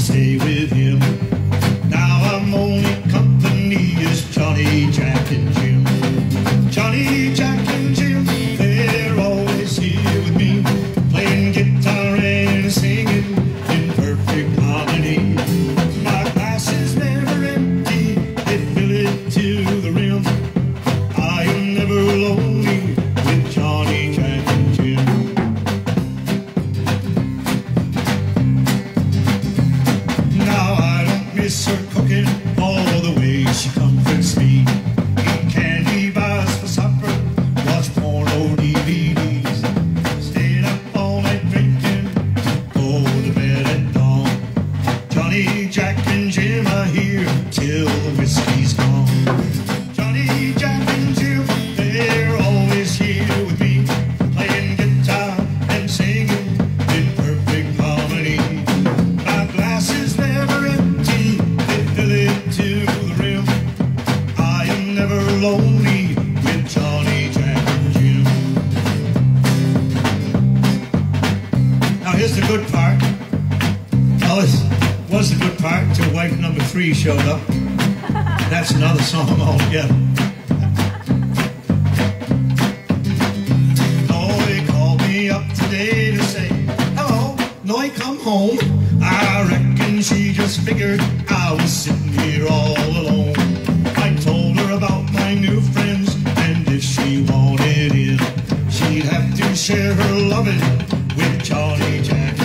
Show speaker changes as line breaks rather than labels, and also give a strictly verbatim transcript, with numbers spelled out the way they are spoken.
stay with him. Now I'm only company is Johnny, Jack and Jim. Johnny, Jack and Jim, they're always here with me, playing guitar and singing in perfect harmony. My glass is never empty, they fill it to the rim. I am never lonely with Johnny, Jack and Jim. Now I don't miss her cooking all the way she comforts me. Eat candy bars for supper, watch porno D V Ds, staying up all night drinking, go to bed at dawn. Johnny, Jack and Jim are here till the whiskey's gone. Johnny, Jack and Jim, they're always here with me, playing guitar and singing in perfect harmony. My glass is never empty, they fill it to the rim. I am never lonely with Johnny, Jack and Jim. Now here's the good part. Well, this was the good part until wife number three showed up. That's another song altogether. Noi called me up today to say, hello, Noi, come home. I reckon she just figured I was sitting here all alone. I told her about my new friends, and if she wanted in, she'd have to share her loving with Johnny, Jack